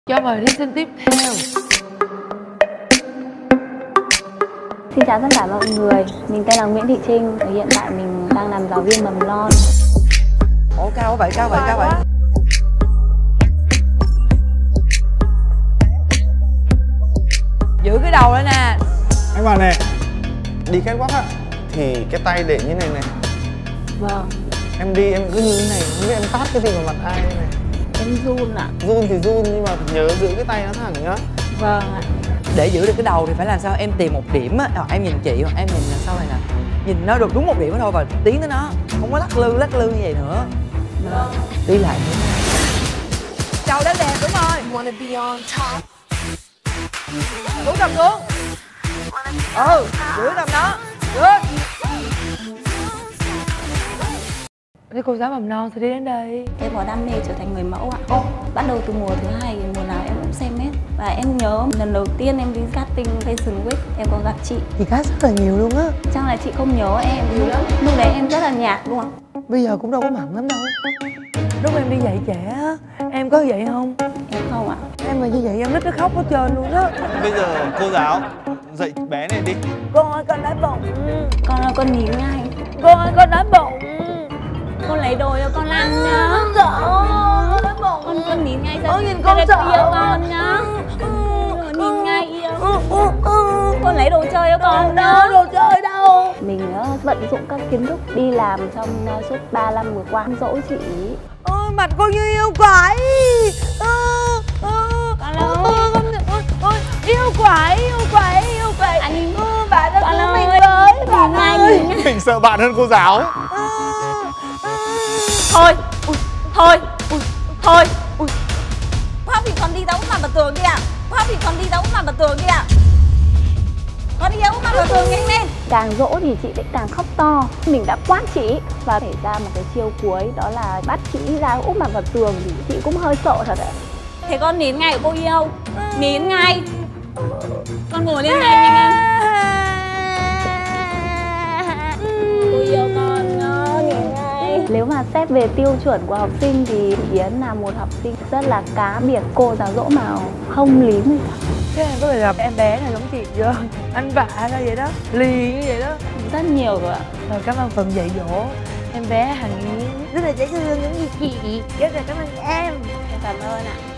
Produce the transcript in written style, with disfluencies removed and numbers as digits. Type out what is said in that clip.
Cho mời thí sinh tiếp theo. Xin chào tất cả mọi người, mình tên là Nguyễn Thị Trinh. Hiện tại mình đang làm giáo viên mầm non. Ồ, cao vậy, cao vậy, cao vậy. Giữ cái đầu lên nè. Anh bảo này, đi catwalk á thì cái tay để như này này. Vâng. Em đi em cứ như thế này, không biết em tát cái gì vào mặt ai này. Em run ạ. Run thì run nhưng mà nhớ giữ cái tay nó thẳng nhá. Vâng ạ. Để giữ được cái đầu thì phải làm sao? Em tìm một điểm á, em nhìn chị hoặc em nhìn là sau này nè. Nhìn nó được đúng một điểm đó thôi và tiến tới nó, không có lắc lư như vậy nữa. Vâng. Đi lại nữa. Đầu đánh đẹp, đúng rồi. Đúng cầm xuống. Giữ tầm đó. Good. Thế cô giáo mầm non sẽ đi đến đây. Em có đam mê trở thành người mẫu ạ. Bắt đầu từ mùa thứ 2, mùa nào em cũng xem hết. Và em nhớ lần đầu tiên em đi casting Fashion Week, em có gặp chị. Chị cast rất là nhiều luôn á. Chắc là chị không nhớ em. Lúc đấy em rất là nhạt luôn ạ. Bây giờ cũng đâu có mặn lắm đâu. Lúc em đi dạy trẻ á, em có vậy không? Em không ạ. Em mà như vậy em nít nó khóc hết trơn luôn đó. Bây giờ cô giáo dạy bé này đi. Con ơi con đói bụng. Con ơi con nín ngay. Con ơi con đói bụng. Con lấy đồ cho con ăn nhá. Dạ, đói bụng. Con nín ngay ra. Nhìn con sợ. Yêu con nhá. Nín ngay yêu. Con lấy đồ chơi cho con nhá. Đâu, đồ chơi đâu. Mình vận dụng các kiến thức đi làm trong suốt 3 năm vừa qua. Dỗ chị ý. Ôi mặt cô như yêu quái. Ôi yêu quái. Anh bạn ơi cứu mình ơi. với. Bạn ơi. Mình sợ bạn hơn cô giáo. Thôi. Khóc thì con đi giấu mặt vào tường đi ạ. Con đi giấu mặt vào tường nhanh lên. Càng dỗ thì chị lại càng khóc to. Mình đã quát chị và xảy ra một cái chiêu cuối, đó là bắt chị ra úp mặt vào tường thì chị cũng hơi sợ thật ạ. Thế con nín ngay cô yêu. Nín ngay. Con ngồi lên ngay nhanh Cô yêu con nín ngay. Nếu mà xét về tiêu chuẩn của học sinh thì Yến là một học sinh rất là cá biệt. Cô giáo dỗ mà không lý gì cả. Thế em có thể gặp em bé này giống chị chưa? Anh vạ ra vậy đó, lì như vậy đó. Rất nhiều rồi ạ. Rồi cảm ơn phần dạy dỗ em bé Hằng Yến. Rất là dễ thương giống như chị. Rất là cảm ơn em. Em cảm ơn ạ.